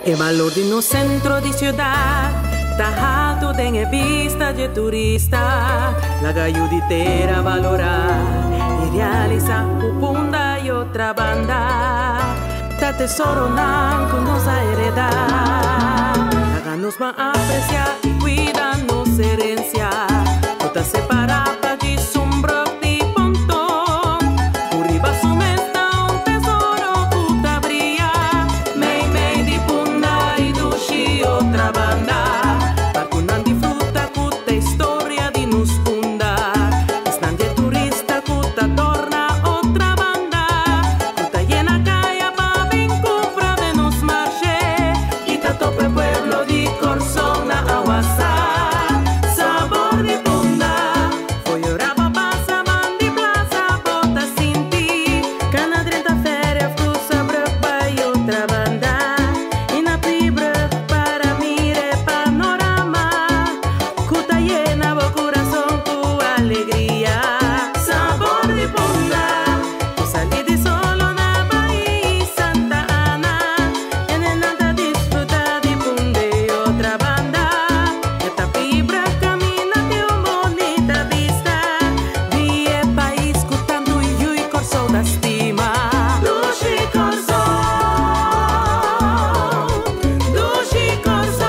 E valor de no centro de ciudad, tá alto tem a vista de turista. La gayuditera valorar y realizar Pupunda y otra banda. Ta tesoro nan con nos a heredar. Háganos va a apreciar y cuidarnos herencia. Tota separada de sombra de pontón. Curriba su mesta un tesoro puta brilla. Mei mei di punda y dushi otra banda. Parcunan disfruta cuta historia de nos punda. Están de turista cuta torna otra banda. Cuta llena calla pa bin compra de nos marche. Y ta tope pueblo di Corzona Awasa. Sabor de punda. Foi orava passa mandi plaza bota sinti. Cana 30 feria fusa brapa y otra banda. Y na fibra para mire panorama. Cuta llena bo corazón tu alegría. Sabor de punda. Salí de solo na Bahía Santa Ana. En el nada disfruta de punda y otra banda. Esta fibra camina de una bonita vista. Vie país cutando y corso da estima. Dushi corso. Dushi corso.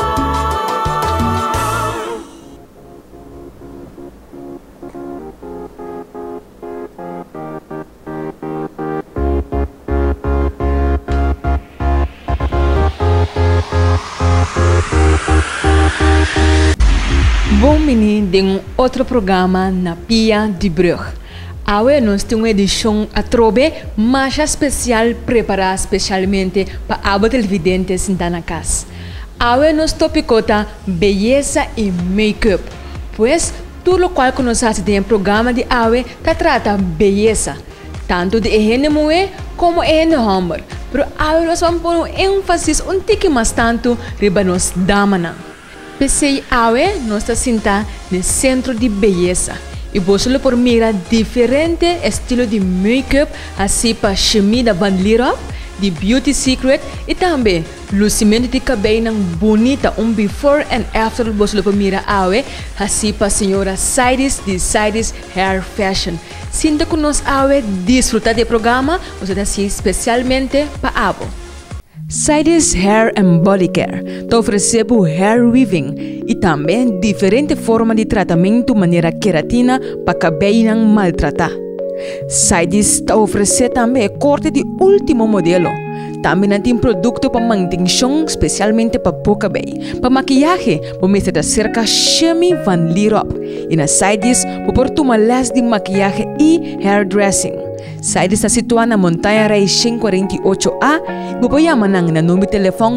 Bom menino de outro programa na Pia de Brug. Awe nós temos uma edição a trobe mais especial preparada especialmente para abo televidentes na casa. Awe nós topicota beleza e make-up. Pois tudo o qual que nós fazemos no programa de Awe trata beleza, tanto de higiene mulher como higiene homem. Pero Awe nós vamos pôr ênfase tique mais tanto riba nos damana. Pensei Awe nós está senta no centro de beleza e você por mirar diferente estilo de make-up assim para Chemie da Van Lierop, de Beauty Secret e também lucimento de cabelo bonita before and after você por mirar Awe assim para senhora Sidis de Sidis Hair Fashion. Sinta que nós Awe desfrutar do programa, você está assim especialmente para abo. Sidis Hair and Body Care te oferece hair weaving e também diferente forma de tratamento maneira queratina para cabelo não maltratar. Sidis te oferece também corte de último modelo. Também tem produto para manutenção, especialmente para o cabelo. Para maquiagem, você da cerca Chemie Van Lierop. E na Sidis, você toma les de maquiagem e hairdressing. Sidis está situada na Montanha Reis 548A. Você chama na número de telefone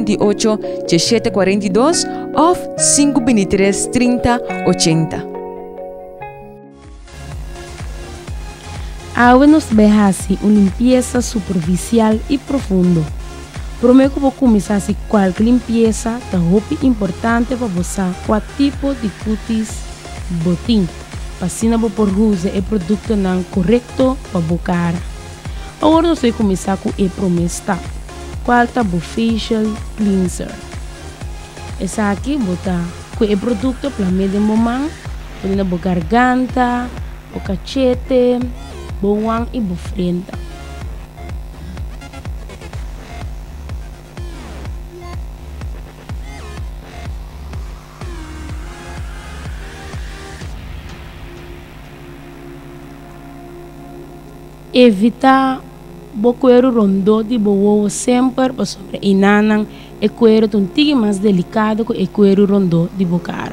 738-1742 ou 523-3080. Awe nos behasi uma limpeza superficial e profundo. Prometo que vou começar assim qualquer limpeza da roupa importante para você qual tipo de cutis botim. Para vou por usar o produto não correto para a cara. Agora nós vamos começar com o promessa. Qual é o facial cleanser? Essa aqui botar com o produto para meio de momento, para a garganta, o cachete, boang e frente. Evitar o cuero rondo de boa sempre para sobre inanang e cuero tontigo mais delicado que o cuero rondo de bocara.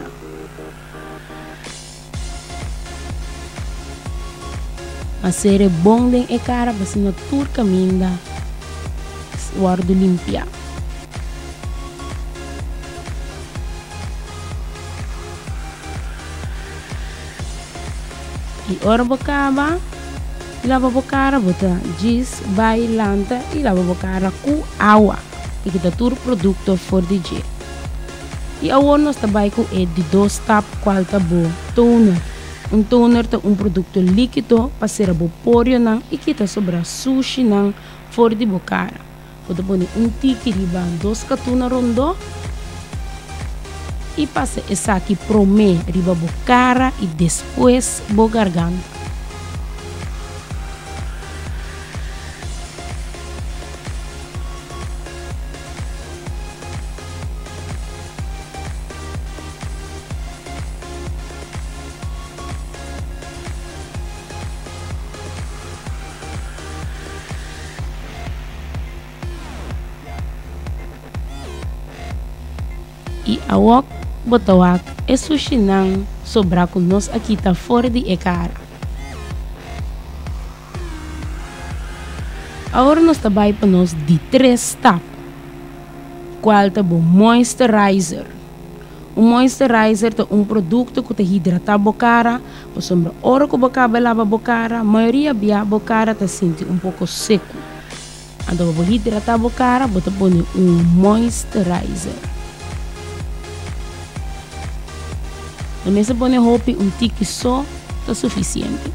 Mas ser bom den e cara para se natur caminda guardo limpia. E ora bocaba lava a cara, bota giz, bailanta e lava a cara com água. E que todo produto for de gel. E agora nós trabalhamos com de 2 tapas, qual tá bom. Toner. Toner é produto líquido para ser a póreo e que tá sobra sushi for de bocara. Pode pôr tique riba 2 catuna rondo. E passa essa aqui prome riba bo cara e depois bo garganta. E a wok botawak é sushi nang sobra com nós aqui tá fora de cara. Agora nós trabalha para nós de 3 etapas. Qual tá bom moisturizer. O moisturizer é produto que te hidrata a cara, por sombra hora que boca lava a cara, a maioria bia a cara tá sente pouco seco. Então para hidratar a cara, bota pôr moisturizer. A mesa põe roupa tique só tá suficiente.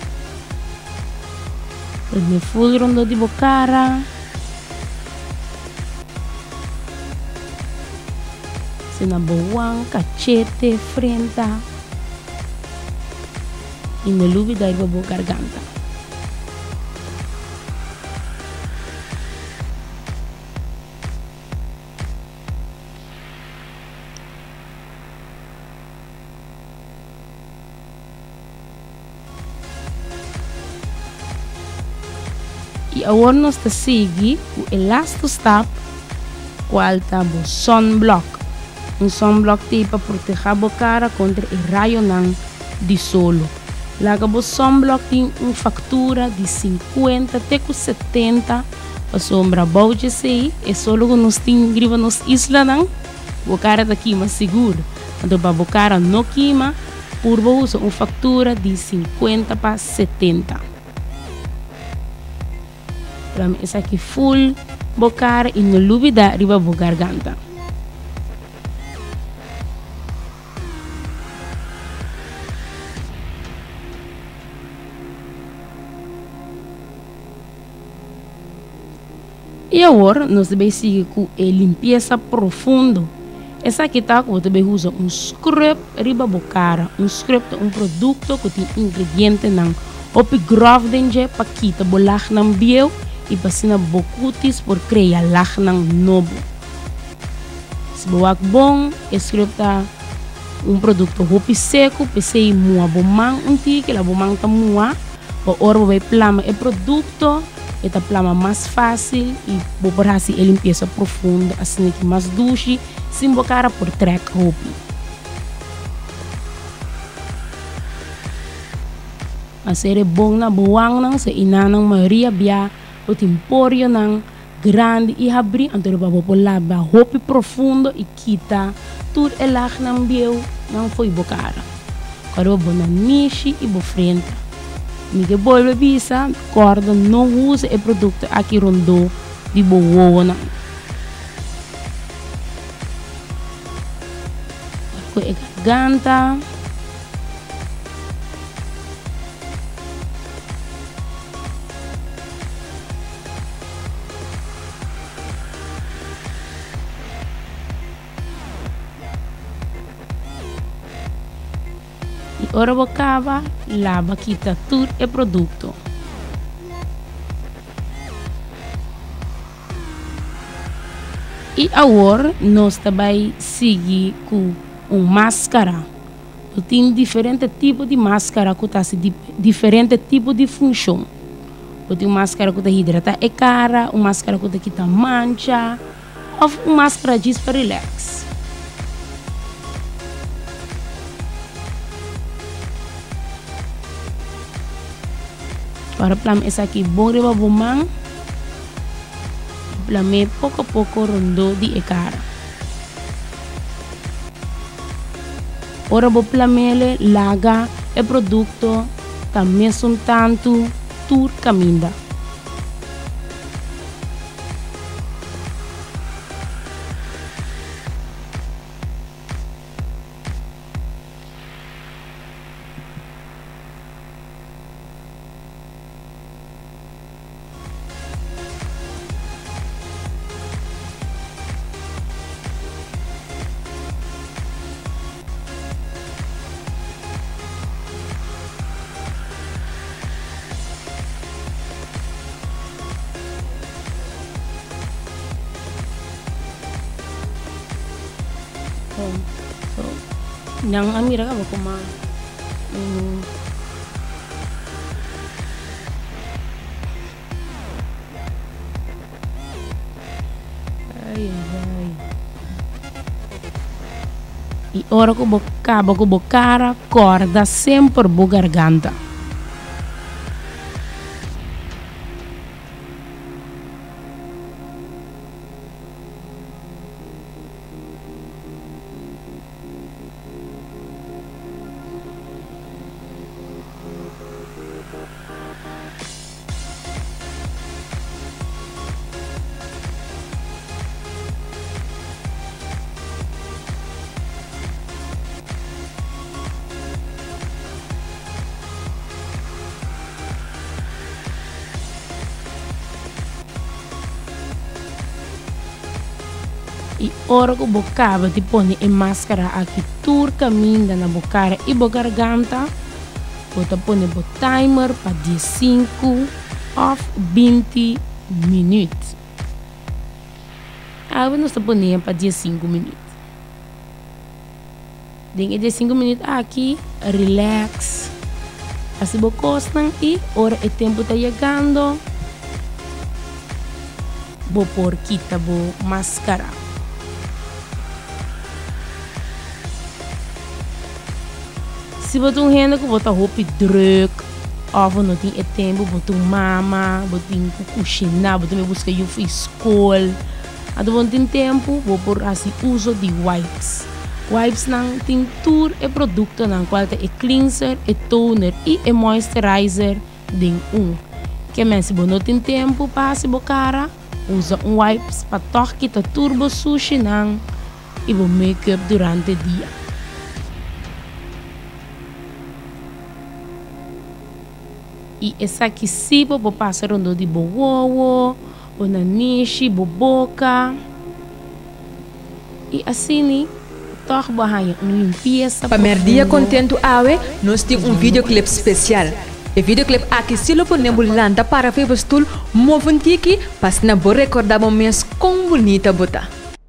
Põe full rondo de bocara. Sena boang, cachete, frente. E no lubi da iba bo garganta. E agora nós está seguindo o elastostap, qual está o sunblock. Sunblock tem para proteger a cara contra o raio de sol. Lá o sunblock tem uma factura de 50 até 70 para sombra bauge sei é só que nós tem griva nos isla o cara está queima seguro. Então para o cara não queima, por usa uma factura de 50 para 70. Para mim, essa aqui full bocar e no lubida riba bo garganta. E agora nós devemos seguir com a limpeza profunda. Essa aqui tá que você usa scrub riba bo cara. Scrub é produto que tem ingrediente não. Opi grove denje para quitar bolach não bio. E passina bocutis por criar lachnang nobo. Se boak bom, escrevta produto hopi seco, pensei mua bomang tique, la bomang ta mua, o orbo vai plama produto, eta plama mais fácil e bo porhasi limpeza profunda, assim que mais duche, sem bocara por trek hopi. Mas é bom na boang nang sa inanang maioria bia o temporio nang grande e abrir então para popular ba hopi profundo e quita tudo elach nang bieu não foi bocara quando bo na niche e bo frente me que bolbe bisa corda não usa o produto aqui rondo de boa com a garganta. Ora bocava, lava, quita tudo o produto. E agora nós também seguimos com máscara. Tem diferentes tipos de máscara que tem diferentes tipos de função. Tem máscara que hidrata a cara, uma máscara que quita mancha, ou uma máscara diz para relax. Para plam essa aqui bom riba bomang, plame pouco a pouco rondo de cara. Ora bo plamele laga e produto também são tanto tur caminda. So, yang amira ka ba kuma? Ai. E ora que acaba com a cara, corda sempre a garganta. E ora que o acaba de pôr a máscara aqui, tur caminha na boca e a garganta, você põe o timer para 15 ou 20 minutos. Agora nós põe para 15 minutos. Dentro de 5 minutos aqui, relax. Assim você costa e ora o tempo está chegando, vou pôr quita a máscara. Se você tem gente que bota roupa druk, ou não tem tempo, bota mama, bota cozinhar, bota buscar eu fui escola. Quando não tem tempo, vou por assim uso de wipes. Wipes não tem tour e produto na qual é cleanser, e toner e moisturizer de Que mais se você não tem tempo para se bocara, usa wipes para toque ta turbo sushi não e vou make up durante o dia. E essa aqui sim para passar onde de boa, o nanishi, boca. E assim, torba uma limpeza. Para mer dia contento awe, nós temos videoclip especial. O videoclip aqui se lo ponemos lanta para ver o stool moventiki, pas na bo recordar momentos com bonita bota.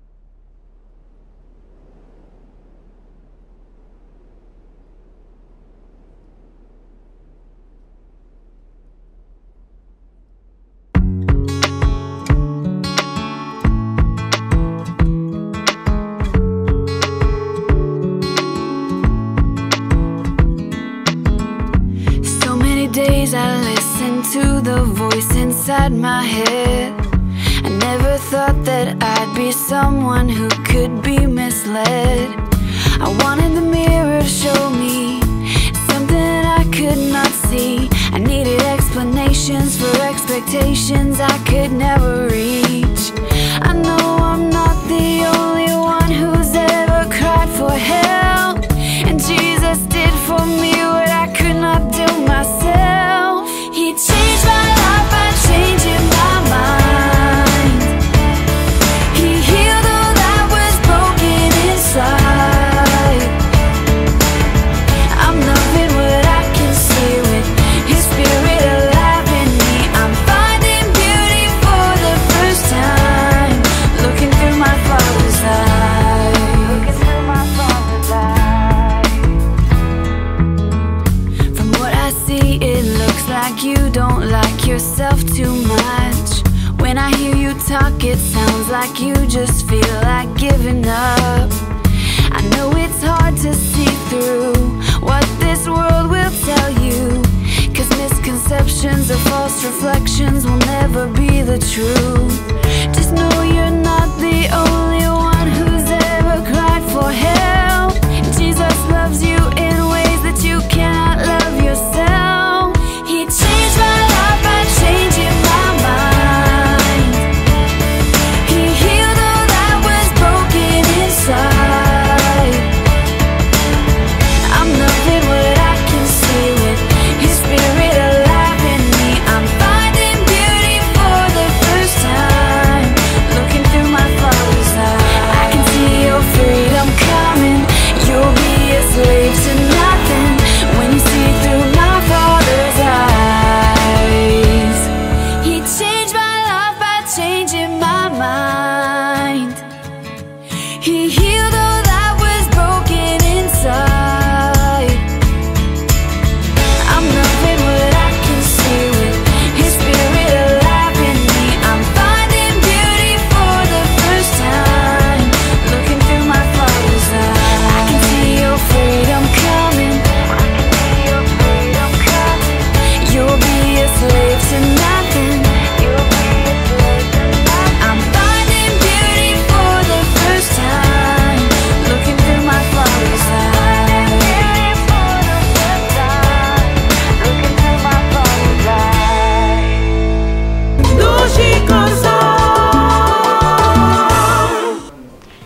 Days I listen to the voice inside my head. I never thought that I'd be someone who could be misled. I wanted the mirror to show me something I could not see. I needed explanations for expectations I could never reach. I know I'm not the only one who's ever cried for help, and Jesus did for me what I could not do myself. He changed my life by changing my mind. He healed all that was broken inside. I'm loving what I can see with His Spirit alive in me. I'm finding beauty for the first time, looking through my Father's eyes. Looking through my Father's eyes. From what I see, it looks like you don't like yourself too much. When I hear you talk, it sounds like you just feel like giving up. I know it's hard to see through what this world will tell you, 'cause misconceptions or false reflections will never be the truth. Just know you're not the only one who's ever cried for help. Jesus loves you in ways that you cannot love yourself. He changed my life by changing my mind. He healed all that was broken inside. I'm loving what I can see with His Spirit alive in me. I'm finding beauty for the first time, looking through my Father's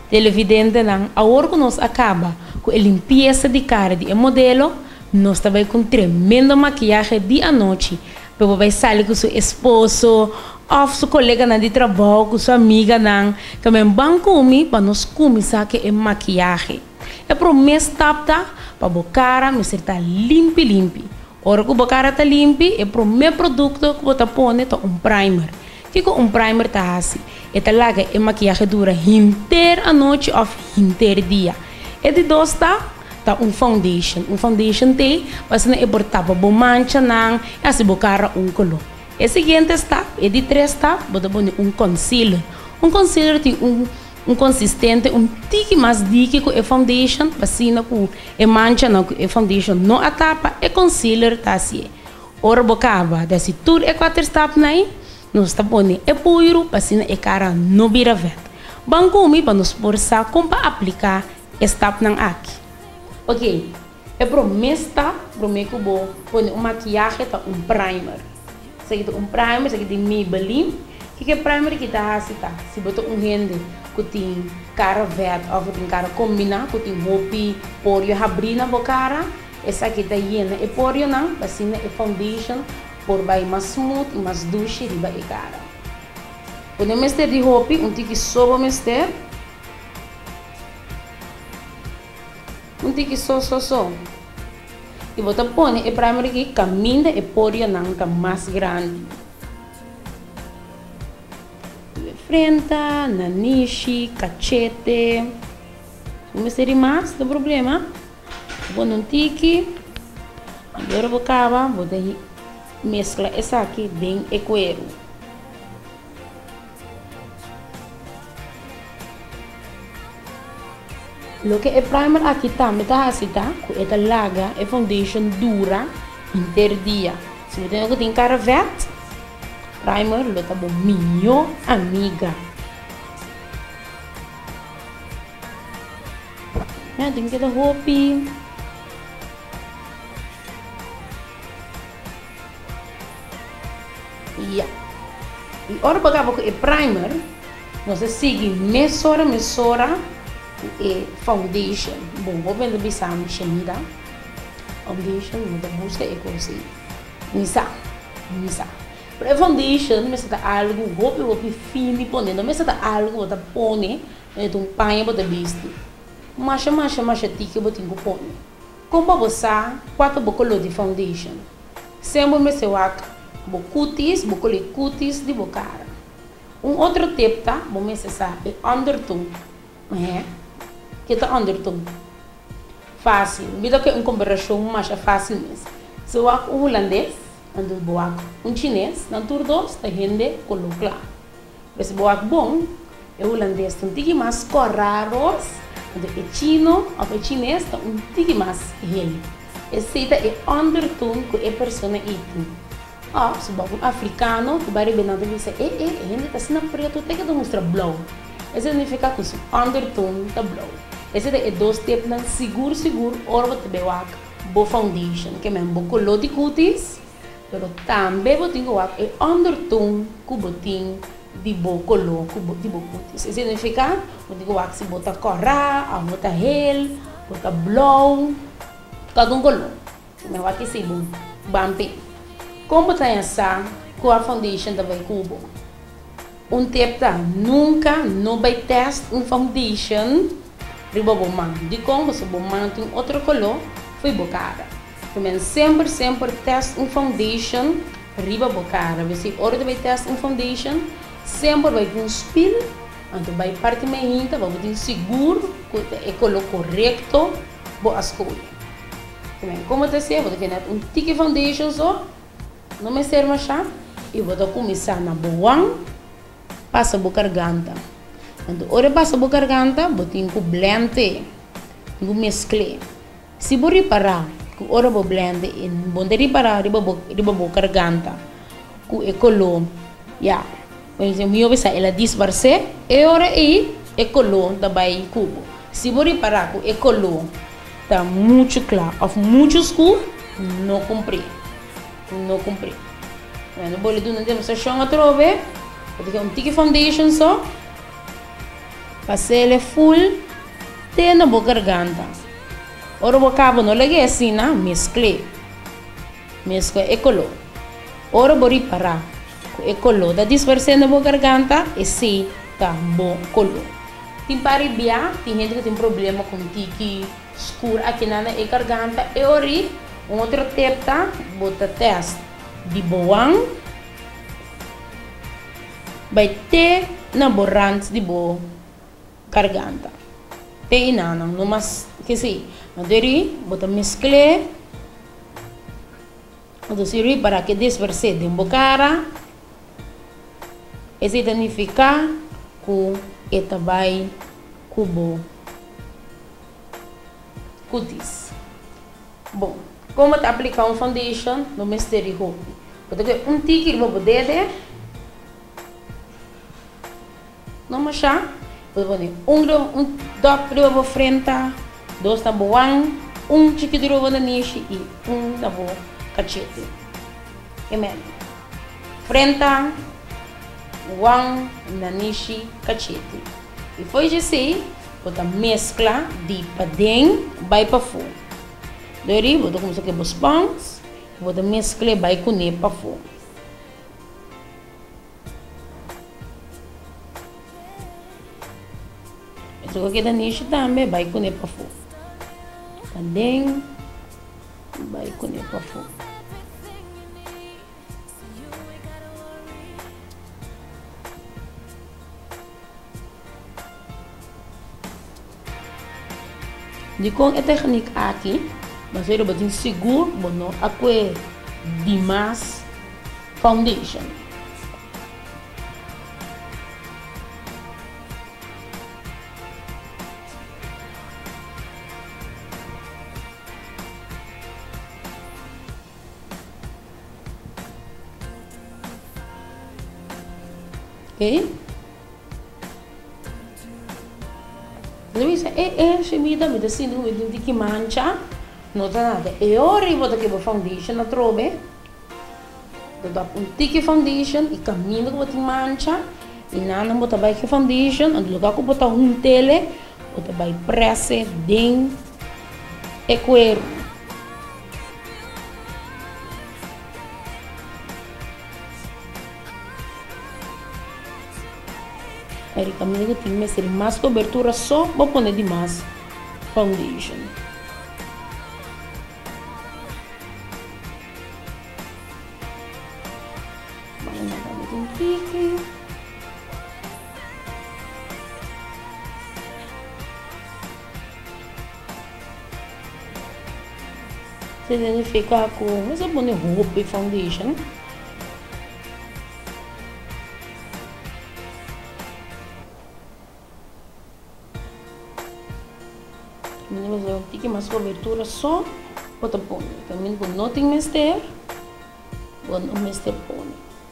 televidente não, a hora que nós acaba com a limpeza de cara de modelo, nós também com tremenda maquiagem dia à noite, para vai sair com seu esposo, ou seu colega de trabalho, com sua amiga não, também banco para nós começar que é maquiagem. É para o mês tapta, para a cara, me ser tá limpo. Ora que a cara está limpa, é para o meu produto que você põe um primer. Que com primer tá assim, é laga é maquiagem dura inteira a noite ou inteiro dia. E de dois tá foundation. Foundation tem, mas não é por tapa bom mancha não, é assim bocara color. E seguinte está, é de três tá, você põe concealer. Concealer tem consistente, tique mais dique com a foundation, assim com a mancha não com a foundation não a tapa, é concealer tá assim. Ora bocava, desse tudo é quatro etapas aí. Nós está pondo é puro para assim a cara não vira verde. Banco para nos forçar como para aplicar esta não aqui. Ok, é para o mês tá, para o mês que vou pôr maquiagem tá primer. Isso aqui primer, isso aqui tem Maybelline. Que primer que tá assim tá. Se botar rende que tem cara verde ou tem cara combina, que tem roupa póreo abrir na boca cara, essa aqui tá llena é póreo não, assim é foundation. Por vai mais smooth e mais doce riba e cara. Quando eu mester de roupa, tique soba mester. Tique so. E você põe o primer aqui, caminha e póreo não tá mais grande. Frente, naniche, cachete. Se mester mais, não problema. Põe tique. Agora vou acabar, vou dar mescla essa aqui bem e cuero. Lo que é primer aqui também tá assim tá, com esta laga é foundation dura inteiro dia. Se você tem cara verde, primer lo tá bom minha amiga. Tem que dar roupa. E ora para cá o primer, nós seguimos mesura e foundation. Bom, vou vender bisam chemida. Foundation, muda busca e coisa. Misa. Para foundation, me está algo roupa fino ponendo, me está algo bota pone, um panha bota vesti. Macha tique bota pone. Como você quatro bocolo de foundation. Sempre me se waka cutis de bocara. Outro tipo tá, vou começar é undertone. Que tá undertone. Fácil, vida que em comparação mais fácil mesmo. Se eu holandês, ando boa chinês, na turdos tá rende colocar. Mas boa bom, é holandês tem tique mais corraros, ando é chino, ou chinês tá tique mais ele. Esse é undertone que é persona item. Se o africano, o barrio benado diz, ele está sendo preto, tem que mostrar blow. Esse significa que o undertone está blow. Esse é dois tipos, seguro, ora você vai usar boa foundation, que é mesmo color de cutis, mas também você tem que usar o undertone que você tem de boa color, de boa cutis. Esse significa que você tem que usar se você corra, ou você hell, você blow, cada color. Mas aqui sim, bampi. Como está essa com a foundation da vai cubo? Tempo nunca não vai testar foundation riba bomang. De como se bomang tem outro color foi bocara. Também sempre testa foundation riba bocara. Você hora vai testar foundation sempre vai ter spill, então vai parte mais hinta, vai ter seguro que é color correto boa escolha. Também como te sei, vou ter tique foundation só. Não me serve mais e vou começar na boa, passa a garganta. Então, ora passa a garganta, vou ter que blender, vou mesclar. Se vou reparar, que ora vou blender, vou reparar riba garganta, que é color, por exemplo, eu vou sair ela disfarce, e ora é color da vai cubo. Se vou reparar que é color, está muito claro, ou muito escuro, não comprei. Não comprei. Não vou lhe dar uma demonstração outra vez. Vou ter tique foundation só. Passei full, tem na boa garganta. Ora o cabo não liguei assim, na mescle ecolo. Ora vou reparar, ecolo. Da dispersão na boa garganta, e sim, tá bom colo. Tem paribia, tem gente que tem problema com tiki escuro aqui na garganta. E ori, outro tepta, bota teste de boang, vai ter na borrante de boa garganta. Tem nada, não mais que sim. Manderi, bota mescle, bota siri para que disperse de bocara. Esse significa que eta vai cubo cutis. Bom, como te aplicar um foundation no mystery hope? Porque tiki no poder, não machar. Doctor na frente, dois na boa, chiquitiro na niche e na boa cachete. Amen. Frente, na niche, cachete. E foi assim, bota mescla de para dentro, vai para fora. Daí, bota como se que os pães, bota mescla, vai com ele para fora. So aqui da niche também vai com ele para fora. Também vai com ele para fora. De com a técnica aqui, mas eu vou ter seguro, bom, não aqui demais foundation. Ok? Luisa, se mi dá assim, não me que mancha, não tá nada. E ora eu vou dar aqui a foundation na trobe, dá tique foundation e caminho que vou ter mancha, e nada vou dar aqui foundation, no lugar que vou botar tele, vou dar pressa dentro e cuero. Aí caminho que tem ser mais cobertura só vou pôr de mais foundation. Mas não tem pique. Se identificar com, mas eu vou pôr roupa e foundation. Tem mais cobertura só bota pôr. Também com nothing mister, bom mister pôr.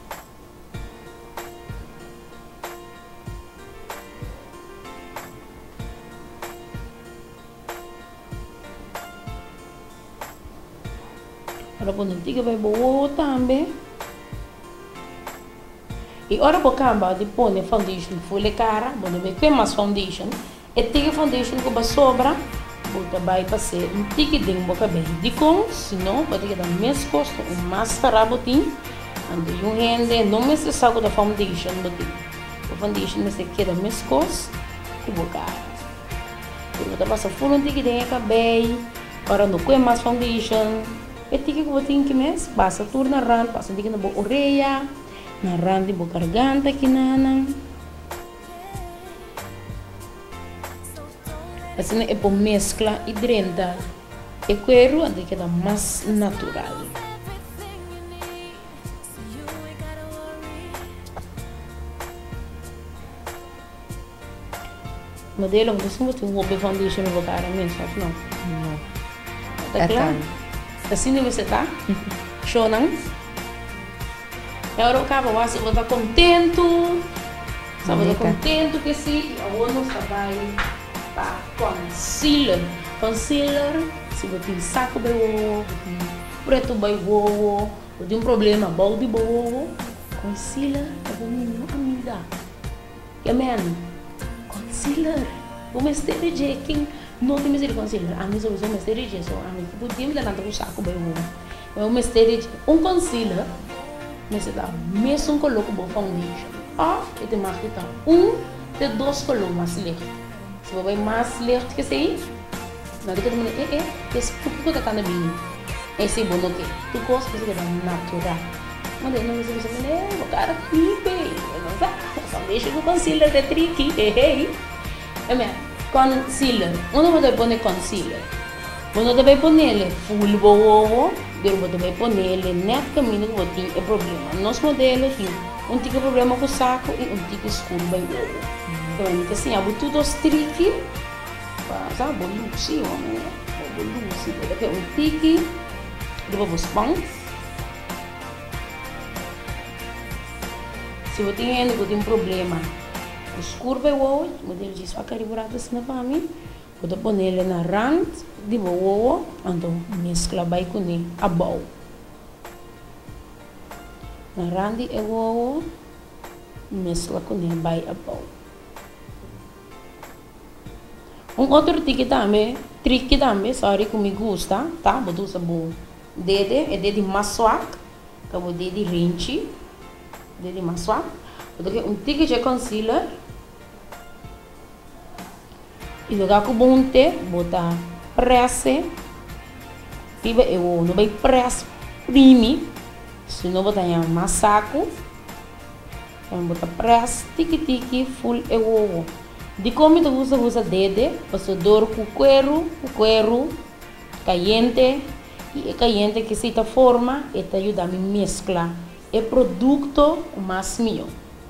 Agora quando tiga vai boa também. E ora por camba de pôr foundation full cara, bom ver que mais foundation. E tiga foundation que vai sobra. Bota vai fazer tique de boca bem de com, senão vai ter que dar mais custo, máscara botin, ande rende, não mais se sabe da foundation botin. A foundation mas que dá mais custo e boca. Bota passa full tique de cabelo, para não comer mais foundation. E tique que botin que mais passa tudo na rand, passa tique na boca orelha, na rand de boca garganta que nana. Assim é por mescla e drenda. E cuero ande que dá mais natural. Modelo, você não tem um roupa foundation no cara mesmo, não? Não. Tá claro? Assim você tá? Show não? Agora o cabo você vai estar contento. Sabe, estar contento que sim, a outra vai concealer. Concealer, se você tem saco de ovo, preto de ovo, ou tem um problema, balde de ovo, concealer é bonito, amiga. Que man? Concealer. concealer. O mistério de quem não tem concealer. A mim só usa o mistério de isso. A mim podia dar tanto saco bem bom. O mistério de concealer, mas você dá mesmo coloco bom foundation. E tem mais que tá de 2 colores mais licht. Se você vai mais licht que sei, não tem que tomar esse pouco da cana bem. Esse bom ok. Tu gosta de natural. Mas daí não você o cara bem. Não deixa o concealer de tricky. Concealer. Uno deve pôr concealer. Uno deve pôr ele full bobo. Depois deve pôr ele net caminho que você tem problema. Nosso modelo tem tipo problema com o saco e tipo escuro bem bobo. Então assim, abu tudo tricky. Sabe, bolusi, homem. Bolusi. Deve tiki. Depois os pães. Se você tem problema, o escuro vai o modelo de sua carburada assim para mim, você põe ele na rand de o então mescla bem com ele a bom. Na rand de o mescla com ele bem a bom. Outro trick também, sorry que me gusta, tá? Você usa bom. Dede mais suave, que é o dede rente. Dede mais suave. Porque tique de concealer. E jogar com bom te, botar pressa. Fiba eu não vai press primi. Se não botar mais saco. Então botar press tique full eu. De como tu usa dede, você dor com cuero, caliente. E é caliente que se forma e te ajuda a mesclar o produto mais melhor.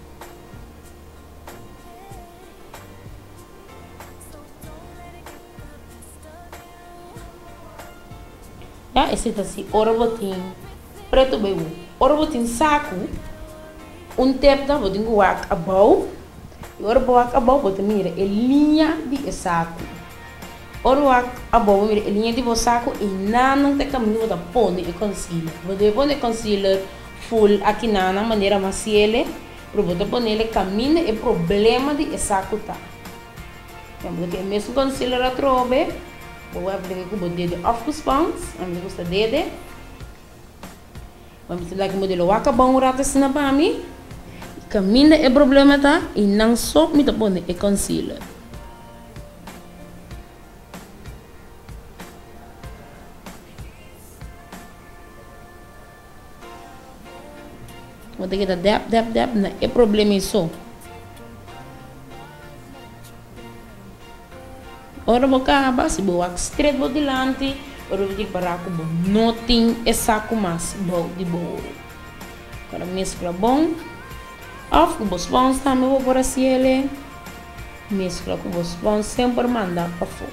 Esse tá assim, ora botin preto bem, ora botin saco, tempo da botin guac abau, e ora guac abau botin mira, é linha de saco. Ora a boa mira a linha de você saco e não tem caminho da pôr e concealer. Você põe concealer full aqui na maneira maciele, para você pôr ele caminho e problema de saco tá. Porque mesmo concealer a trobe, vou aplicar com o dedo off os pães, a mim gosta dele. Vamos lá que o modelo waka bom rata assim na para mim, caminho é problema tá e não só me tá pôr e concealer. Vou ter que dar dab, não é problema isso. Ora vou acabar, se vou straight vou delante, ora vou ter que parar com bom. Não tem saco mais bom de boa. Agora mescla bom. Off com os pães também vou por assim ele. Mescla com os pães sempre mandar para fora.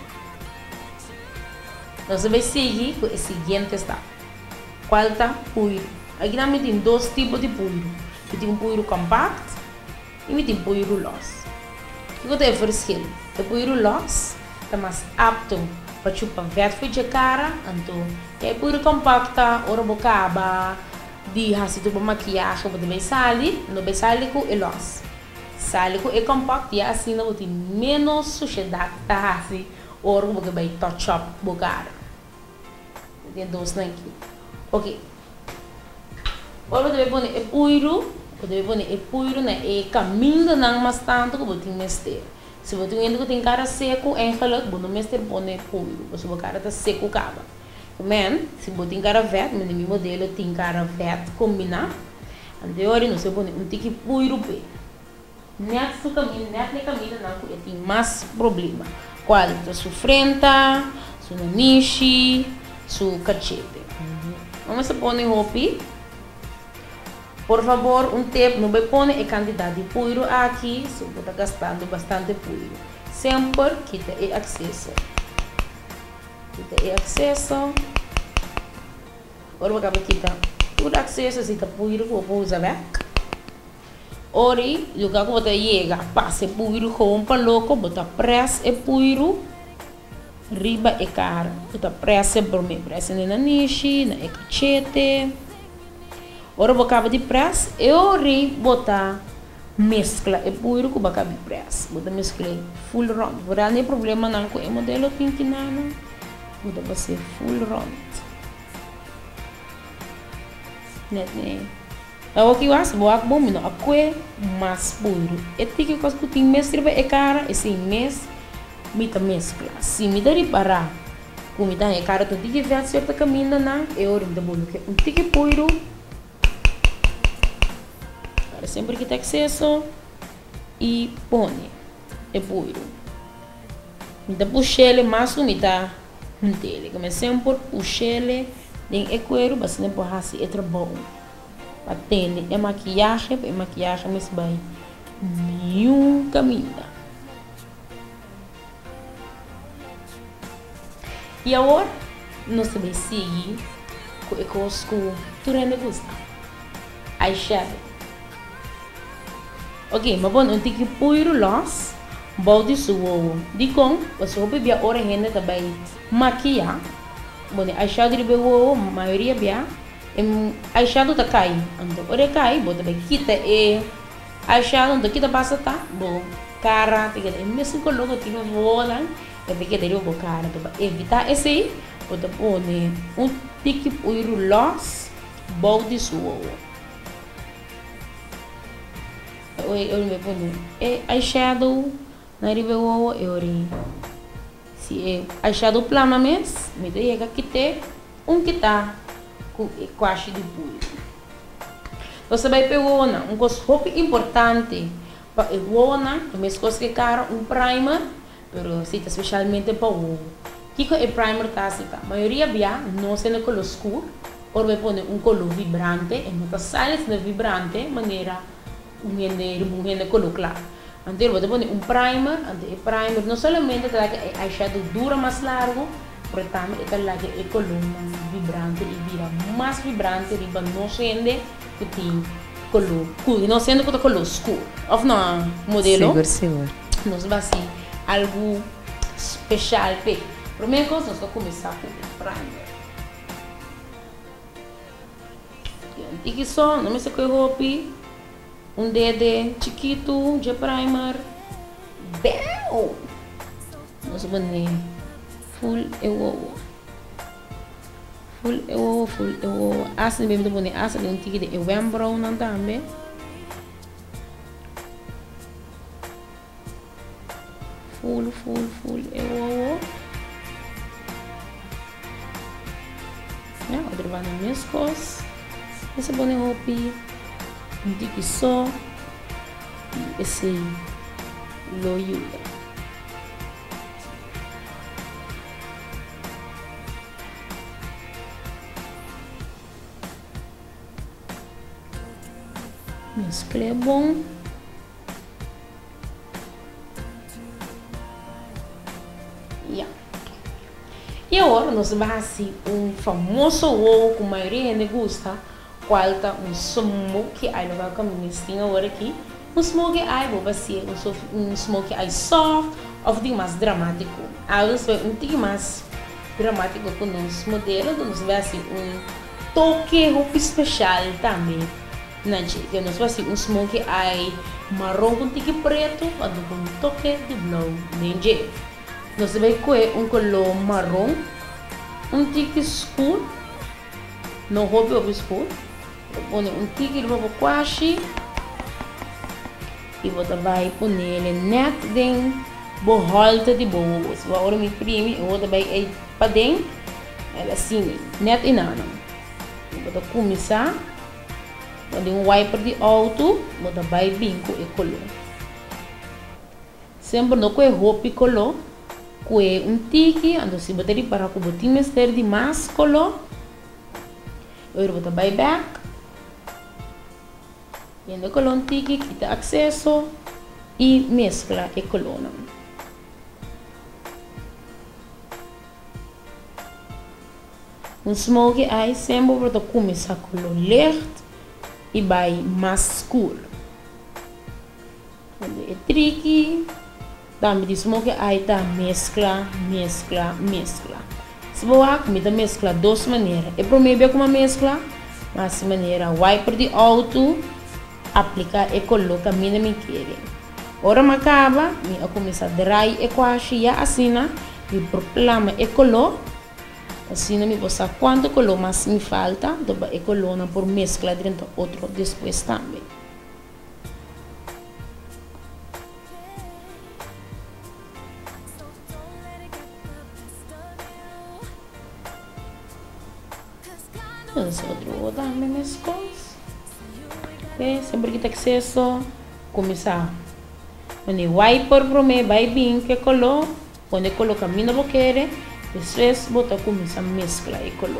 Você vai seguir com o seguinte está. Qual está? Puiro. Aqui também tem 2 tipos de puiro. Tem um puiro compacto e tem um puiro loss. O que eu tenho a oferecer? O puiro loss está mais apto para chupar verde de cara. Então, o puiro compacto, ora boca aba, de assim tu maquiagem, você vai sair, não vai sair com o loss. Sair com o compacto e assim não tem menos sujidade, tá assim, ora você vai touch up boca cara. Tem 2 aqui. Ok. Ora deve pôr o puiro, né? E caminho não mais tanto que você mestre. Se você tem cara seco, eigenlijk, você mestre põe puiro. Você o cara tá seco acaba. Men, se você tem cara verde, mas no meu modelo tem cara verde combinar. Anterior não se põe tique puiro pe. Nesse caminho não tem mais problema. Qual é sua frente, sua nariz, sua cachete. Vamos pôr roupa. Por favor, tempo não vai pôr a quantidade de puiro aqui, se você está gastando bastante puiro. Sempre quita o acesso. Agora vou acabar quitar todo o acesso, se está puiro, vou usar bem. Ori, lugar que você chega, passa puiro com louco, botar pressa e puiro, riba e cara, botar pressa por mim, pressa na niche, na cachete. Ora vou acabar de press, eu ri botar mescla e puro com bacabi press. Bota mescla full round. Não tem problema não com o modelo pink nana. Bota você full round. Net né. Eu aqui was boa bom mino aqui mais puro. E tem que coisa que tem mescla é cara esse mês mita mescla. Se me der para comida é cara tu tem que ver certa caminho na eu da bolo que tem que puro. Sempre que tem acesso e põe é puro. Me dá puxele mais umita dele. Como sempre puxele tem é cuero bastante por assim é trabalho. Atende é maquiagem mas vai nenhum caminho. E agora nós vamos seguir com o que tu ainda gosta. Eyeshadow. Ok, mas bom, não tem que pôr los body suo. De com, você vai beber hora ainda também maquiar. Bom, eyeshadow de beber maioria bia. Eyeshadow tá cai. Então, hora cai, bom também kita eyeshadow então kita passa tá, bom cara, tem que mesmo coloca que não voa, tem que ter o cara, então evitar esse, bom pôr tem que pôr los body suo. Eu me ponho eyeshadow na ribeiro eu se eyeshadow plana mes me dei que ter que tá com quase de puro. Você vai pegar uma coisa importante para o na mas coisa que cara primer pero se especialmente para o que é primer tá assim a maioria bia não se no color escuro ou vai pôr color vibrante e não tá saindo de vibrante maneira un color claro. Antes você põe primer, o primer não somente tá que a eyeshadow dura mais largo, pero também tá lá que é color mais vibrante e vira mais vibrante, riba não sendo que tem color, não sendo que tem color escuro. Ou não, modelo? Seguro. Nós vai ser algo especial, pe. Primeira coisa nós vamos começar com o primer. E que só, não me sei que roupa. Dedo chiquito de primer. Bem! Nós vamos full eu assim mesmo vamos assim um tique de eu brown não também. Full eu outra vai nas minhas costas. Esse boné roupa um tique só e esse loiuda. Mescla é bom. E agora nós vamos fazer famoso ovo que a maioria ainda gosta. Qual tá smoky eye, não vai caminhar assim agora aqui. Smoky eye vai ser smoky eye soft, ou mais dramático. Agora vai mais dramático com os modelos, nós vai ser toque roupa especial também. Que nós vai ser smoky eye marrom com tique preto, com toque de blue. Nós vai com color marrom, tique escuro, não roupa escuro. Põe tique de bobo quase e você vai pôr ele net dentro borrolta de bobo. Se você me prime, você vai para dentro, ela assim net e nada. Você começar, pode wiper de alto, você vai binco e color. Sempre não com roupa e color, com tique, ando se bater para que botar mestre de mais color. Agora você vai back. Viendo color tique, quita acceso y mezcla el color. Smoky eye sempre para começar color leve e vai mais escuro. É tricky. Também de smoky eye tá mescla. Se você mescla de duas maneiras. É primeiro como mescla, mas maneira wiper de alto. aplicar e color caminho me querem. Ora me acaba, me a começar a dar e quase já assina, me proclama e color, assim me possa quanto color mais me falta, depois e color na por mescla dentro outro depois também. Outro também minhas coisas. Sempre que tem acesso, começar. Quando wiper para mim, vai bem que color, quando coloca a minha boqueira, depois botar começar a mesclar e color.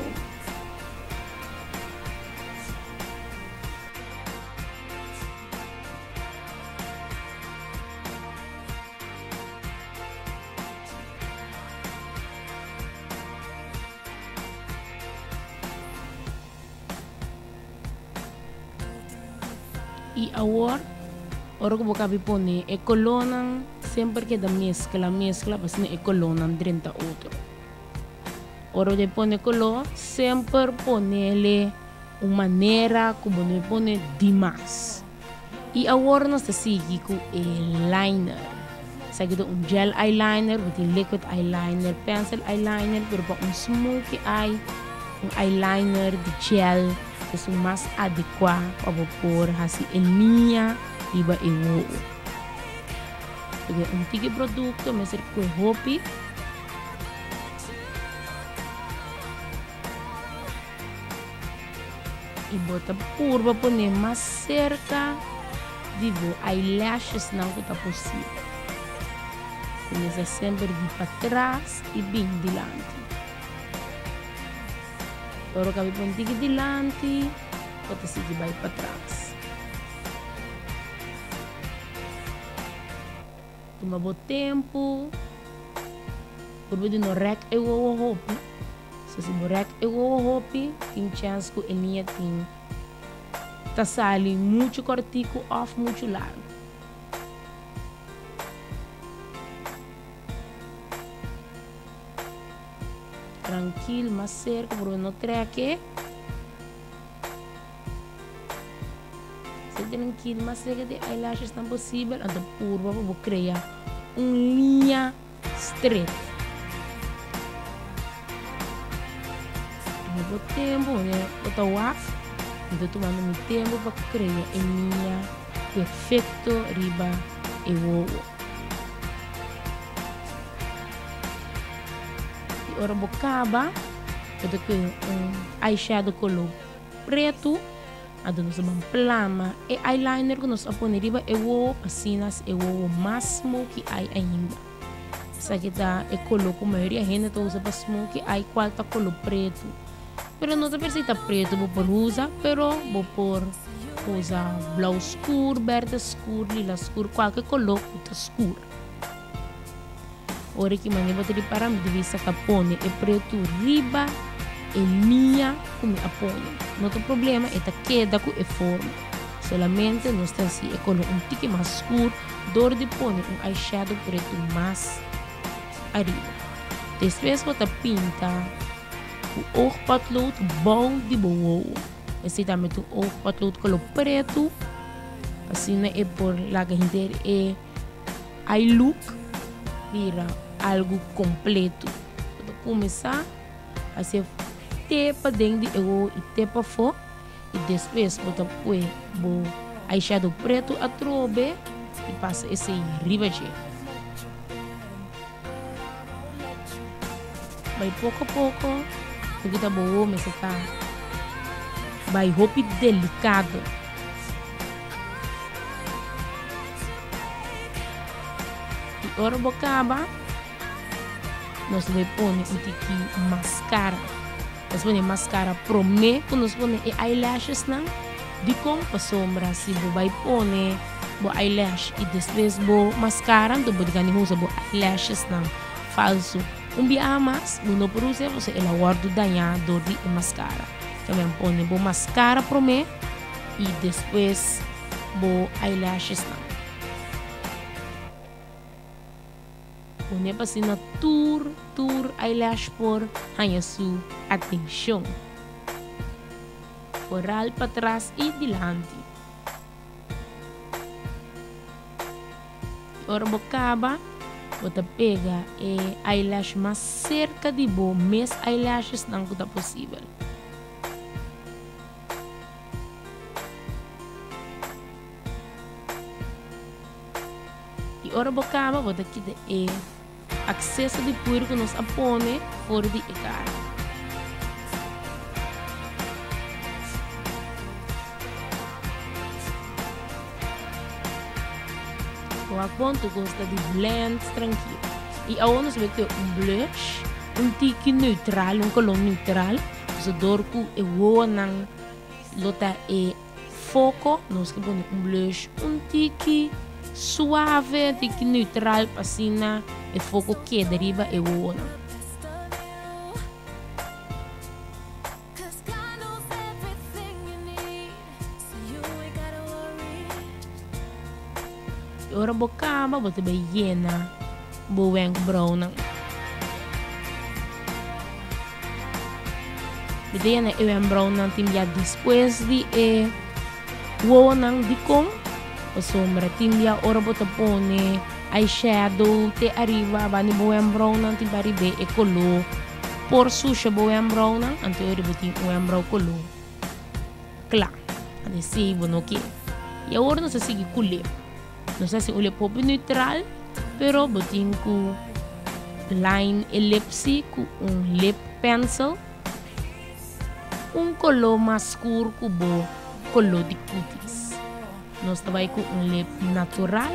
E agora, ora que vou pôr e colonam sempre que da mescla, mas não é colonam dentro outro. Ora de pôr color, sempre põe-lhe uma maneira como não põe demais. E agora nós seguimos com eyeliner. Seguimos gel eyeliner, liquid eyeliner, pencil eyeliner, pero para smoky eye, eyeliner de gel. É o mais adequado para pôr assim em linha e para o tipo produto, mas é com hopi. E bota por para pôr mais cerca de eyelashes não está possível. Começa sempre de para trás e bem diante. Agora que põe aqui dilante, pode seguir vai para trás. Toma bom tempo. Por de no rec eu vou hopi. Se no rec eu vou hopi, tem chance que a linha tem. Tá sali muito cortico, off muito largo. Tranquilo, mas cerca, por não treque. Se tranquilo, mas cerca de eyelashes não possível, então curva vou criar uma linha straight. No vou tempo, né? Botar o off, então tomando meu tempo para criar a linha perfeito riba e ovo. Ora bocaba, eu tenho eyeshadow color preto, a nós vamos plama e eyeliner que nós aponeriba eu assim nas eu mais smoky eye ainda. Isso aqui tá é color como a maioria gente tá usa para smoky eye qual tá color preto. Pero não tá perfeita preto, vou por usa, pero vou por usa blau escuro, verde escuro, lila escuro, qualquer color tá escuro. Ora que mãe botar para me divisa capone e preto riba e linha como apone. Não tem problema, é queda com a forma. Solamente nós temos assim é com tique mais escuro, dor de pone eyeshadow preto mais arriba. Depois botar pinta o ouro patlood bom de boa. Esse também tem o ouro patlood color preto. Assim é por lá que a gente é eye look vira algo completo. Vou começar a ser tepa dentro e tepa fora e depois vou pôr o eyeshadow preto a trobe e passa esse ribaje. Vai pouco a pouco, porque tá bom, mas tá vai roupa delicado. E ora bocaba nós vamos pôr um tiki mascara. Nós vamos mascara pro me, quando nós vamos eyelashes não, de como para sombra, se você vai pôr o eyelash e depois o mascara, então você vai usar o eyelashes não falso. Dia mais, não por usar você ela guarda danhado de mascara. Também põe o mascara pro me e depois o eyelashes não. Põe para assim na tour eyelash por ganhar sua atenção. Coral para trás e dilante. Ora bocaba, você pega eyelash mais cerca de bo, mais eyelashes não que possível. E ora bocaba, você quita acesso de puro que nos apone fora de cara. O ponto gosta de blend tranquilo. E agora nós vamos ter blush, tique neutral, color neutral. Você dorco e o nang lota foco, nós vamos ter blush, tique suave, tique neutral, passina e foco que deriva e o nang. Ora bocaba, você vai llena, boen brown. Llena e brown tim ya depois de wonan de com o sombra tim ya ora bota pone eyeshadow te arriba bani boen brown tim bari be e color por sushi boen brown ante ora botin boen brown color. Claro, adesi bono que. E agora nós sigue colher. Não sei se o lip neutral, pero botin com line ellipse com lip pencil, color mais escuro com color de cutis. Nós trabalhamos com lip natural,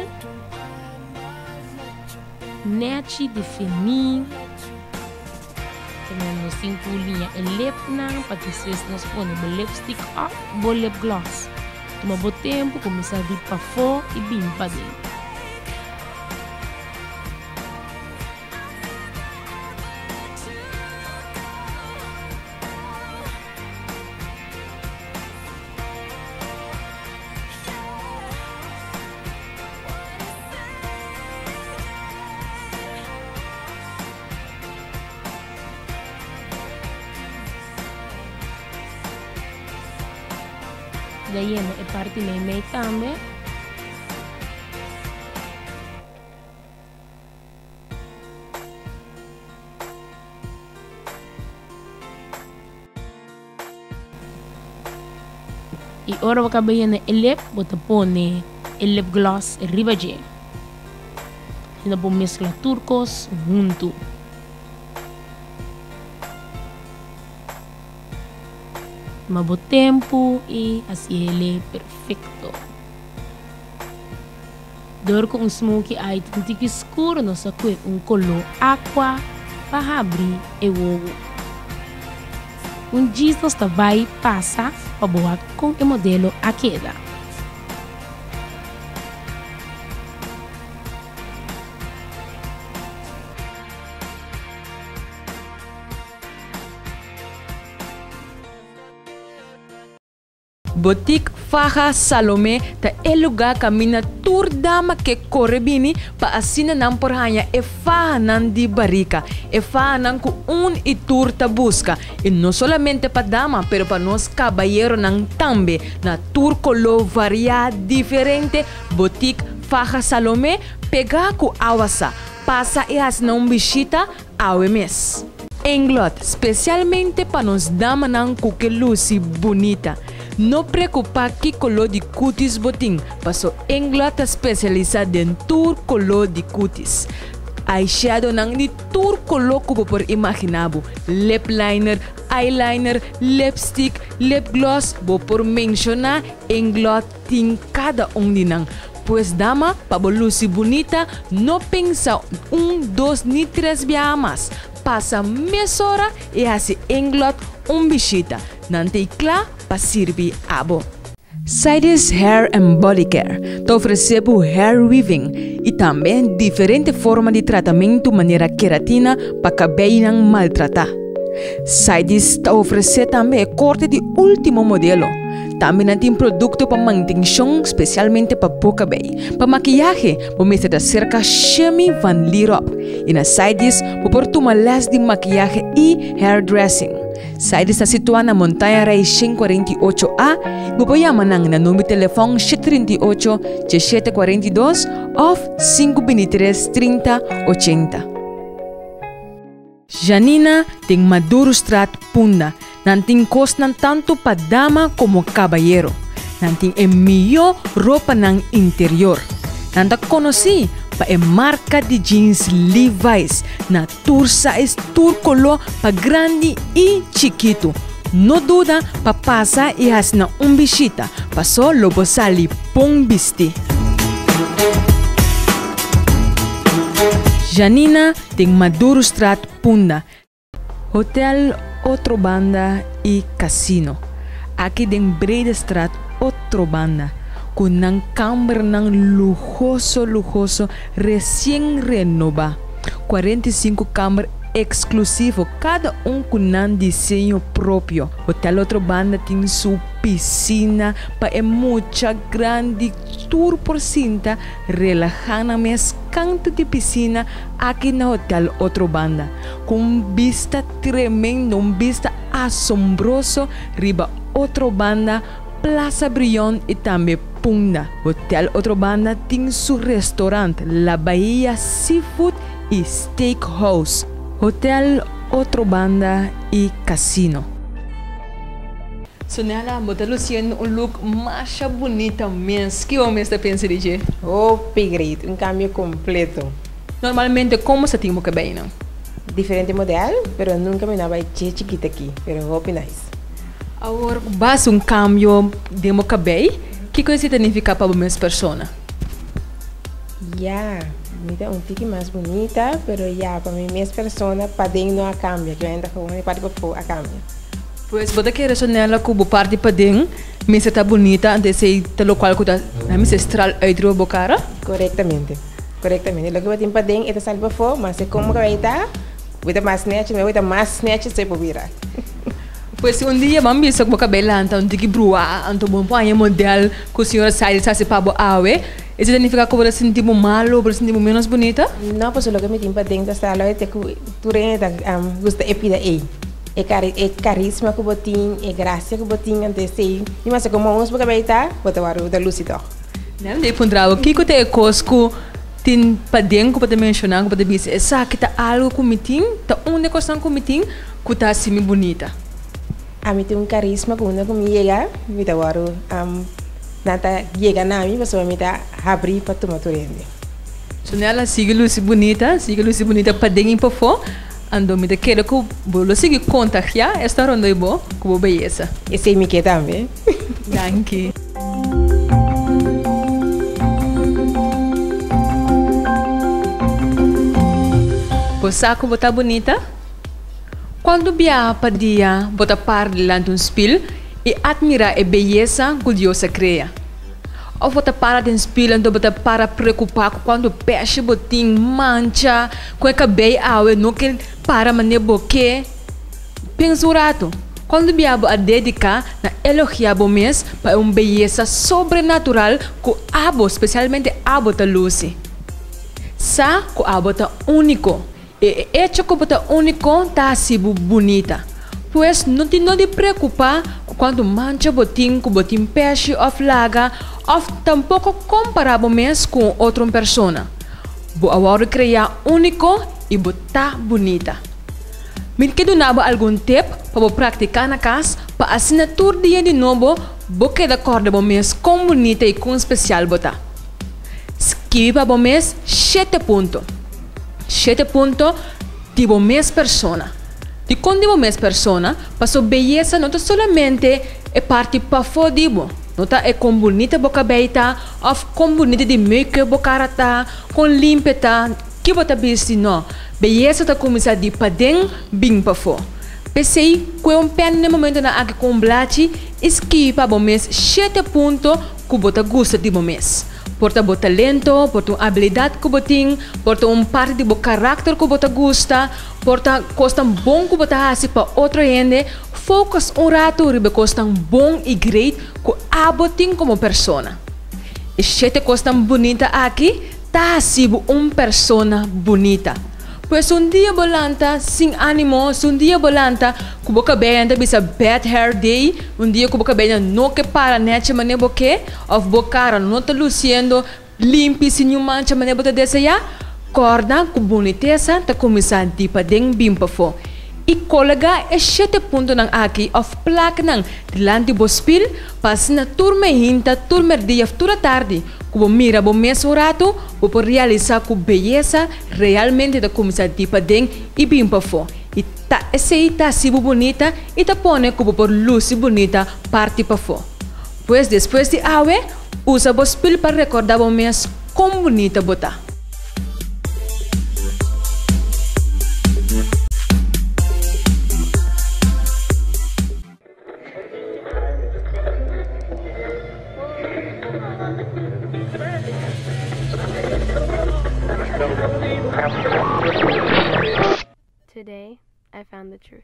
nete definir, nós temos linha lip não, para que vocês nos põem o lipstick up, o lip gloss. Toma bom tempo, começar a ir para fora e bem para dentro. Daí é parte do meio também. E ora você vai na lip, você põe lip gloss e ribaje. E depois mescla turcos junto. Mabo tempo e assim ele é perfeito. Dor com smoky eye tanto escuro nós aqui color aqua para abrir e o dia nós vai passar para boa com o modelo a queda. Boutique Faja Salome ta é lugar camina tur dama que corre bini pa assina nan por hanya e faja nan di barrica e faja nan ku e tur ta busca e não solamente pa dama pero pa nos caballero nan tambe na tur color variado diferente. Boutique Faja Salome pega ku awasa passa e asna visita ao mês. Englot, especialmente para nos dama nan ku que luci bonita. Não preocupa que color de cutis botin, passo Englot especializado em tur color de cutis. Eyeshadow nang ni tur color que por imaginabo, lip liner, eyeliner, lipstick, lip gloss, bo por mencionar Englot tem cada dinang. Pues dama, para luci bonita, não pensa 1, 2 ni 3 via mais. Passa meia hora e assim Englot visita. Nante claro para servir abo. Sidis Hair and Body Care te oferece hair weaving e também diferente forma de tratamento maneira queratina para cabelo não maltratar. Sidis te oferece também corte de último modelo. Também tem produto para manutenção, especialmente para o cabelo. Para maquiagem, você da cerca Shemi Van Lierop. E na Sidis, você pode tomar les de maquiagem e hairdressing. Sai está situada na Montanha Reis 48A, você chama na número de telefone 738-1742 ou 523-3080. Janina tem Maduro Strat Punda, não tem costa tanto para dama como caballeiro, não tem melhor roupa no interior, não te conheci para marca de jeans Levi's, na tour size tour color para grande e chiquito. No duda para passar e hasna visita, passou lobo sali pong bisti. Janina tem Maduro Strat Punda, Hotel Outro Banda e Casino. Aqui tem Breda Strat Outro Banda, com um câmara lujoso, recém-renovado. 45 câmaras exclusivo, cada com um desenho próprio. Hotel Outro Banda tem sua piscina para muita grande tour por cinta, relajando mes canto de piscina aqui no Hotel Outro Banda, com vista tremendo, vista assombroso, riba Outro Banda, Plaza Brion e também Punda. Hotel Outro Banda tem seu restaurante, La Bahia Seafood e Steakhouse. Hotel Outro Banda e Casino. Sonela, você luciendo look mais bonita mesmo. Que homem está pensando, DJ? Oh, great, cambio completo. Normalmente, como você tem o cabelo, não? Diferente modelo, pero nunca me daba chiquita aqui, pero hope nice. Agora, basta cambio de meu cabelo, que coisa significa para uma pessoa? Ya, mira, tique mais bonita, pero ya, para mim, minha pessoa, padeng não cambia, que eu ainda com uma parte para cambia. Pois, você quer sonela que o parte padeng, mas está bonita, antes de ser local que está ancestral outro bocara? Corretamente. Lo que eu tenho padeng, é salva fora, mas é como que vai estar, vai estar mais snatch, vai estar mais snatch, se pode virar. Pois dia vamos ver se o cabelo então tem que bruar, então bom põe modelo que o senhor sai se para o awe. Isso significa que você sentir malo, você sentir menos bonita? Não, pois o que me tem para dentro da sala é que tu renda gosta epida aí. É carisma que botin, é graça que botin antes de e mas como uns para beitar, botar o da lucidão. Não, de pondrao, que que te cosco tin padeng ko pata mencionar ko pata bis essa que tá algo comitim, tá uma coisa comitim que tá assim bonita. A mim tem carisma que quando me chega, me dá o nada chega na mim, mas me dá abrir para tomar torrente. So nela sigue luz bonita padeng para fora. Ando me quero que bolo siga contagiar esta ronda é boa com beleza. Esse me quer também. Danke. Você que bota bonita? Quando via para dia, bota par delante um espelho e admira a beleza que Deus cria. Ou bota para de espelho, então bota para preocupar quando peixe botinho mancha, com o cabelo awe, não que para mané boque. Pensa o rato. Quando via a dedicar na elogiar o mês para uma beleza sobrenatural que abo, especialmente abo da luz. Sa que abo tá único. E hecho que bota único tá assim bonita. Pois não te preocupar quando mancha botinho peixe ou flaga, ou tampouco comparar o mês com outra pessoa. Vou agora criar único e botar bonita. Me quedo nabo algum tempo para praticar na casa, para assinatura dia de novo, vou quedar acorda o mês com bonita e com especial botar. Esquiva o mês 7 pontos. 7 pontos de uma mesma pessoa. E quando uma mesma pessoa, passou beleza não é somente é parte para fodibo. Não é com bonita boca beita, ou com bonita de make boca rata, com limpeta, que bota bici não. Beleza está começar de padeng bem para fora. Pensei que um pen no momento na aqui com blate, esquiva o mês 7 pontos que bota gosta de um mês. Porta bota talento, porta uma habilidade que botin, porta parte de caráter que bota gosta, porta costa bom que bota assim para outra gente, focus rato ribe costa bom e great que abotin como persona. E sete costa bonita aqui, tá assim pessoa bonita. Pues un dia bolanta, sin ánimo, un dia bolanta, kubo cabelo anda bisa bad hair day, un dia kubo cabelo no que para nete mane boque, of bocara no tá luciendo, limpi sin mancha mane bota deseja, corda com boniteza tá começar tipo deng bimpa fo. E colega é 7 pontos nang aqui of placa nang dilante bospil, pas na turma hinta, turma dia, turma tarde. Como mira bom mesmo rato, por realizar com beleza, realmente da começar tipo deng e bimpa fo. E tá essa aí tá assim bonita e tá pone como por luz bonita parte pa fo. Pois depois de awe, usa bospil para recordar bom mesmo como bonita botar. Today, I found the truth.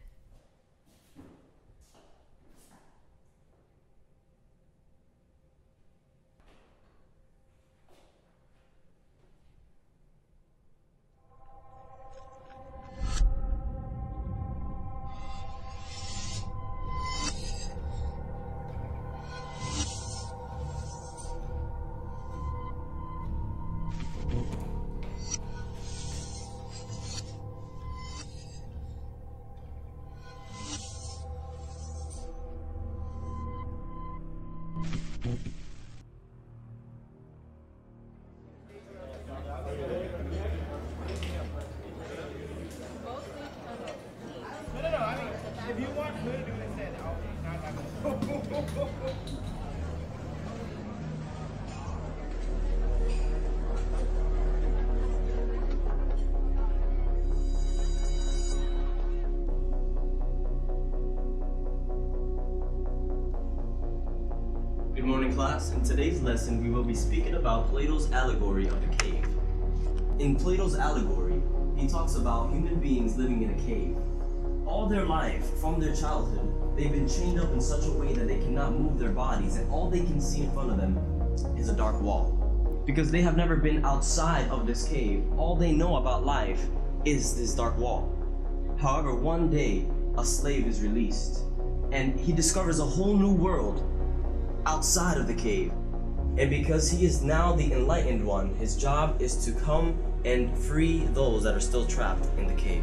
Good morning, class. In today's lesson, we will be speaking about Plato's allegory of the cave. In Plato's allegory, he talks about human beings living in a cave. All their life, from their childhood, they've been chained up in such a way that they cannot move their bodies, and all they can see in front of them is a dark wall. Because they have never been outside of this cave, all they know about life is this dark wall. However, one day, a slave is released, and he discovers a whole new world outside of the cave. And because he is now the enlightened one, his job is to come and free those that are still trapped in the cave.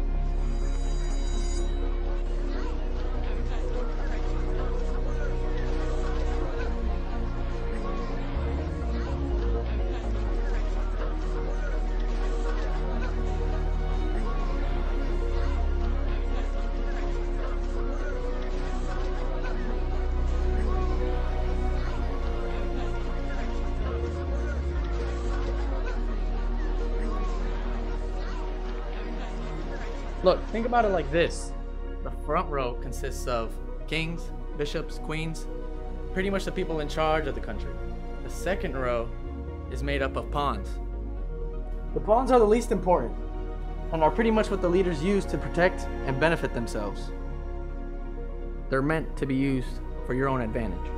Look, think about it like this. The front row consists of kings, bishops, queens, pretty much the people in charge of the country. The second row is made up of pawns. The pawns are the least important and are pretty much what the leaders use to protect and benefit themselves. They're meant to be used for your own advantage.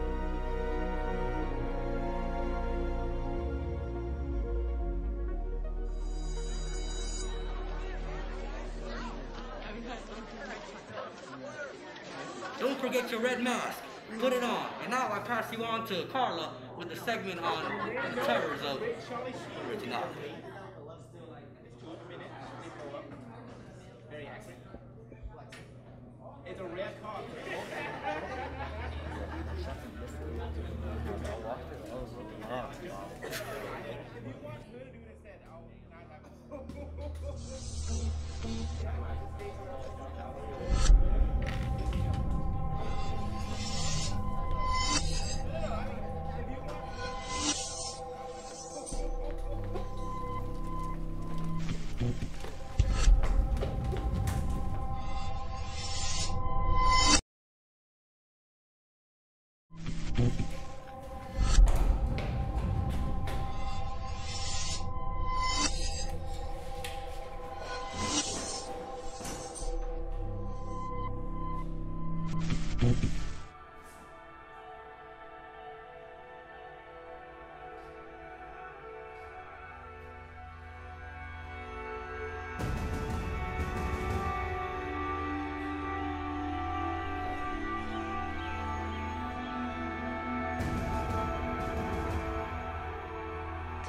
Don't forget your red mask. Put it on. And now I pass you on to Carla with the segment on the terrors of originality. It's a red card.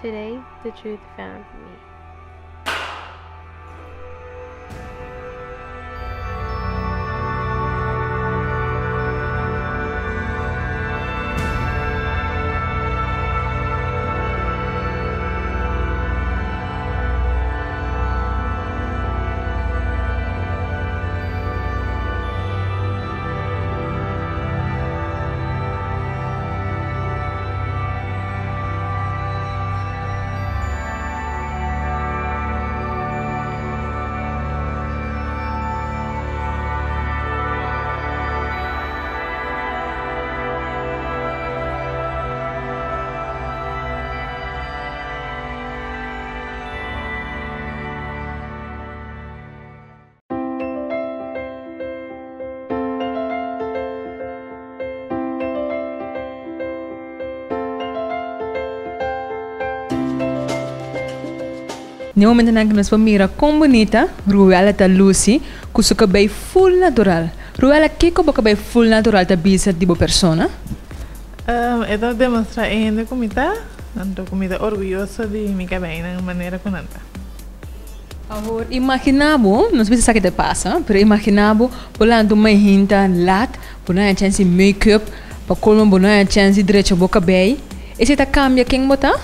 Today, the truth found me. No momento em que nós vamos mirar como bonita, Ruela está Lucy, com seu cabelo full natural. Ruela, que como cabelo full natural está bisa de boa persona? Eu demonstrar ainda comida, então comida orgulhosa de minha cabelo na maneira como anda. Agora, imaginabo, não sei se isso te passa, mas imaginabo, bolando uma hinta lat, bolando a chance de make-up, para colmo bolando a chance de direito a boca cabelo. Esse está cambia quem botar?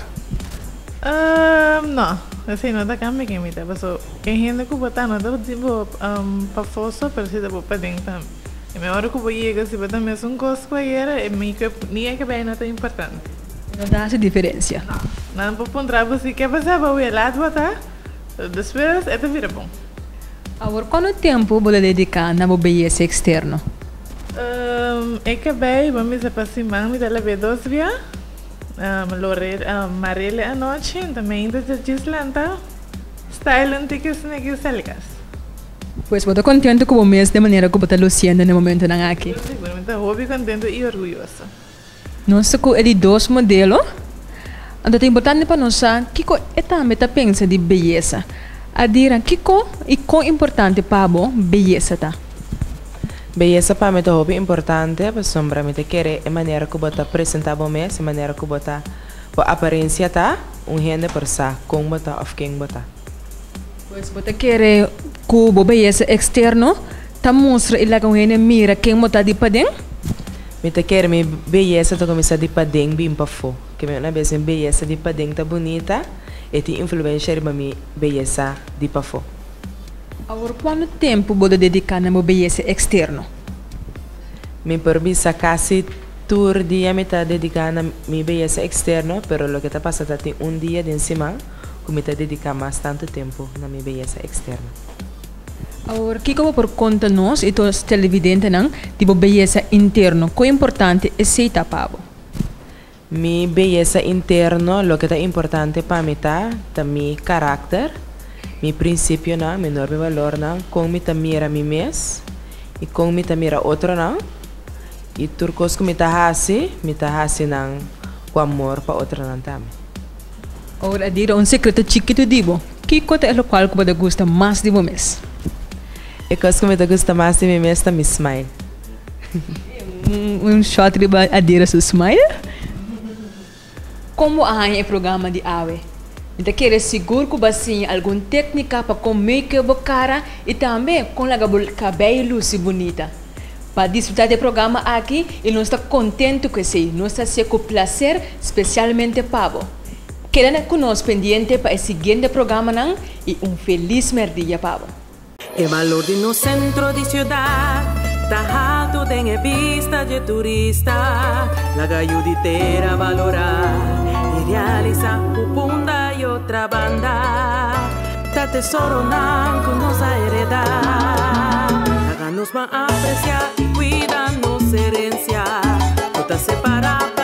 Não. Assim, não dá cambio que me dá, mas quem ainda que botar não dá tipo para força, para se dar para dentro. E me hora que vou ir se botar mesmo coisa que era, me que nem que bem não é importante. Não dá essa diferença. Não vou ponderar você que passar para o lado botar, depois é vira bom. Agora, quanto tempo você dedicar na beleza externa? É que bem, vamos para cima, me dá levar 2 dias. Marele a noite também da Gislanta style antigas negas selgas. Pois você contente com o mês de maneira que você luciendo no momento na aqui? Seguramente hobby contente e orgulhosa. Nós temos ele 2 modelos. Então é importante para nós que é também tá pensa de beleza. A dire que e quão importante para a beleza tá. Beleza para mim é hobby importante, para sombra me querer a maneira que você apresenta o mês, a maneira que você a aparência tá, gente por sa, como você ou quem você. Pois você quer que o beleza externo tá mostra ele com gente mira quem você de para dentro? Me quer me beleza tá começar de para dentro bem para fora, que me na vez beleza de para dentro tá bonita, e te influencia para mim beleza de para fora. Agora, quanto tempo você dedicar na beleza externa? Me permisa quase todo dia me está dedicando a minha beleza externa, pero lo que está passando tem dia de cima que me está dedicando mais tanto tempo na minha beleza externa. Agora, que como por conta nós e todos televidentes não, tipo beleza interna, quão importante é ser tapado? Mi beleza interna, lo que está importante para mim tá meu caráter. Mi princípio não, mi norma valor não, como me mira mi mês e como me mira outro não, e tudo coisa que me hasi não com amor para outro não também. Agora dire segredo chiquito dibo, que coisa é o qual que você gosta mais de mês? E coisa que me gosta mais de mi mês é mi smile. Shot de a dire seu smile? Como é o programa de AWE? Então, quer seguro que você alguma técnica para como make-up a cara e também com o cabelo luz bonita. Para disfrutar do programa aqui, e nós estamos contentes com isso. Nós estamos com prazer, especialmente para você. Querendo conosco pendiente para o seguinte programa não, e feliz dia para você. El valor de no centro de ciudad, está alto en vista de turista, la galluditera valorar y realiza Upunda y otra banda, ta tesoro nan con nos heredad, háganos más apreciar y cuidarnos herencia, no te separa.